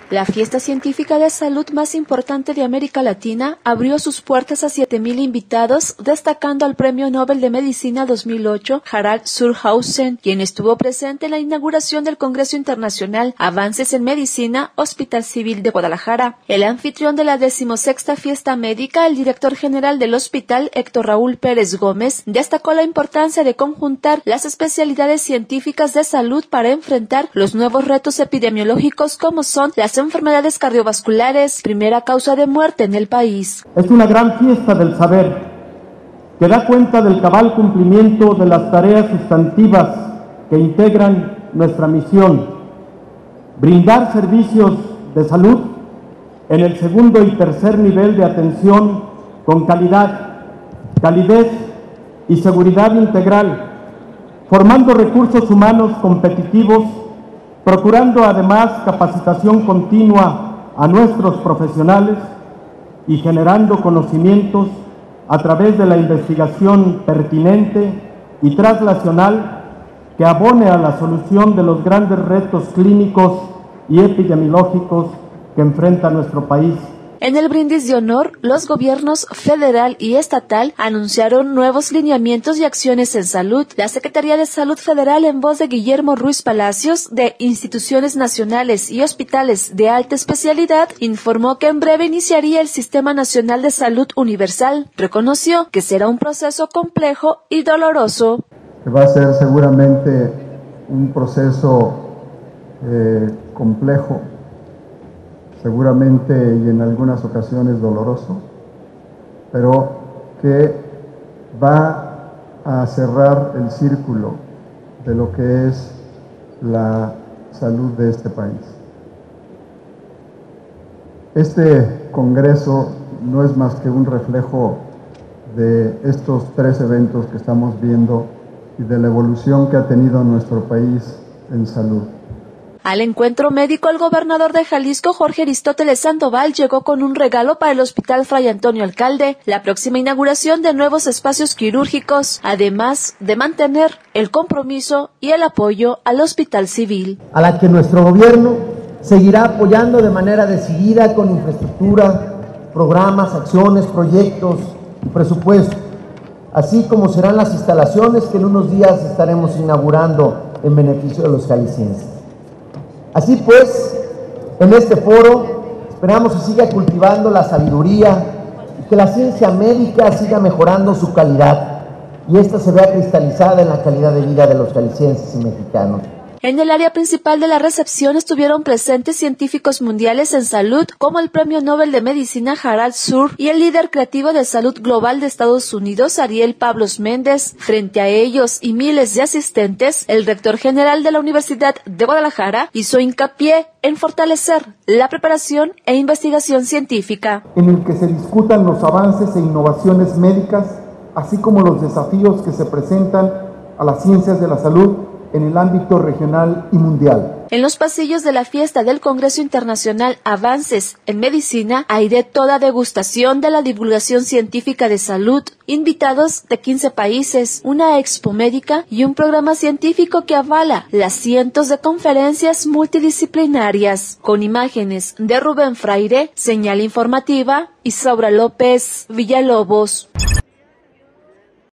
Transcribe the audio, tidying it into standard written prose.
La fiesta científica de salud más importante de América Latina abrió sus puertas a 7,000 invitados, destacando al Premio Nobel de Medicina 2008, Harald Surhausen, quien estuvo presente en la inauguración del Congreso Internacional Avances en Medicina, Hospital Civil de Guadalajara. El anfitrión de la 16ª Fiesta Médica, el director general del hospital, Héctor Raúl Pérez Gómez, destacó la importancia de conjuntar las especialidades científicas de salud para enfrentar los nuevos retos epidemiológicos como son las enfermedades cardiovasculares, primera causa de muerte en el país. Es una gran fiesta del saber que da cuenta del cabal cumplimiento de las tareas sustantivas que integran nuestra misión: brindar servicios de salud en el segundo y tercer nivel de atención con calidad, calidez y seguridad integral, formando recursos humanos competitivos, procurando además capacitación continua a nuestros profesionales y generando conocimientos a través de la investigación pertinente y traslacional que abone a la solución de los grandes retos clínicos y epidemiológicos que enfrenta nuestro país. En el brindis de honor, los gobiernos federal y estatal anunciaron nuevos lineamientos y acciones en salud. La Secretaría de Salud Federal, en voz de Guillermo Ruiz Palacios, de Instituciones Nacionales y Hospitales de Alta Especialidad, informó que en breve iniciaría el Sistema Nacional de Salud Universal. Reconoció que será un proceso complejo y doloroso. Va a ser seguramente un proceso complejo, seguramente y en algunas ocasiones doloroso, pero que va a cerrar el círculo de lo que es la salud de este país. Este congreso no es más que un reflejo de estos 3 eventos que estamos viendo y de la evolución que ha tenido nuestro país en salud. Al encuentro médico, el gobernador de Jalisco, Jorge Aristóteles Sandoval, llegó con un regalo para el Hospital Fray Antonio Alcalde, la próxima inauguración de nuevos espacios quirúrgicos, además de mantener el compromiso y el apoyo al Hospital Civil. A la que nuestro gobierno seguirá apoyando de manera decidida con infraestructura, programas, acciones, proyectos, presupuesto, así como serán las instalaciones que en unos días estaremos inaugurando en beneficio de los jaliscienses. Así pues, en este foro esperamos que siga cultivando la sabiduría y que la ciencia médica siga mejorando su calidad y esta se vea cristalizada en la calidad de vida de los jaliscienses y mexicanos. En el área principal de la recepción estuvieron presentes científicos mundiales en salud, como el Premio Nobel de Medicina Harald Sur y el líder creativo de salud global de Estados Unidos, Ariel Pablos Méndez. Frente a ellos y miles de asistentes, el rector general de la Universidad de Guadalajara hizo hincapié en fortalecer la preparación e investigación científica, en el que se discutan los avances e innovaciones médicas, así como los desafíos que se presentan a las ciencias de la salud en el ámbito regional y mundial. En los pasillos de la fiesta del Congreso Internacional Avances en Medicina hay de toda degustación de la divulgación científica de salud, invitados de 15 países, una expo médica y un programa científico que avala las cientos de conferencias multidisciplinarias. Con imágenes de Rubén Fraire, señal informativa, Isaura López Villalobos.